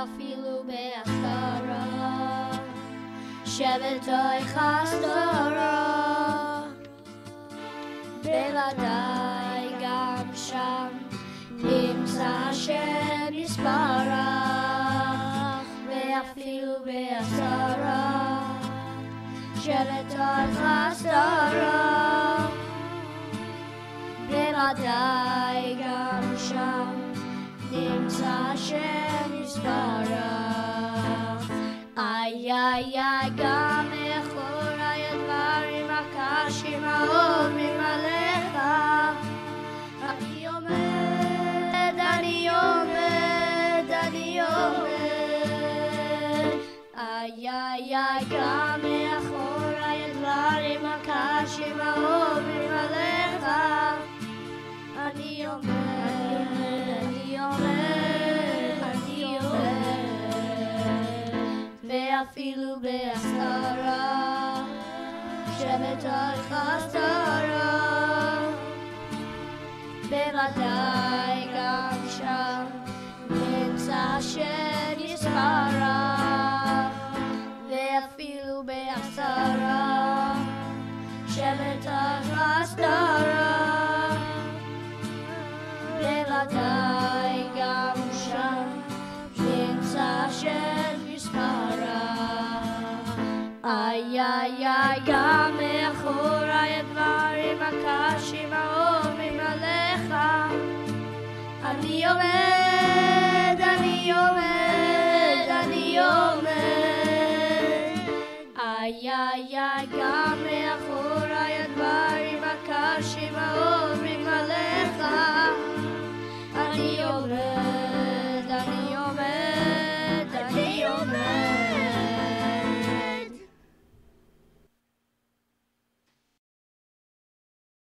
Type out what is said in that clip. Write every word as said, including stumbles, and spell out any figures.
ואפילו בהסתרה, שבתוך הסתרה, בוודאי גם שם נמצא השם יספרך, ואפילו בהסתרה, שבתוך הסתרה, בוודאי גם שם נמצא השם יספרך. איי איי איי, גם מאחורי הדברים הקשים העוברים עליך, אני עומד, אני עומד, אני עומד. איי איי איי, גם מאחורי הדברים הקשים העוברים עליך, אני עומד, אני עומד, אני עומד. ואפילו בהסתרה, שבתוך הסתרה, בוודאי גם שם נמצא השם יספרך, ואפילו בהסתרה, שבתוך הסתרה, בוודאי גם שם נמצא השם יספרך. איי איי איי, גם מאחורי הדברים הקשים העוברים עליך, אני עומד, אני עומד, אני עומד. איי איי איי, גם מאחורי הדברים הקשים העוברים עליך, אני עומד.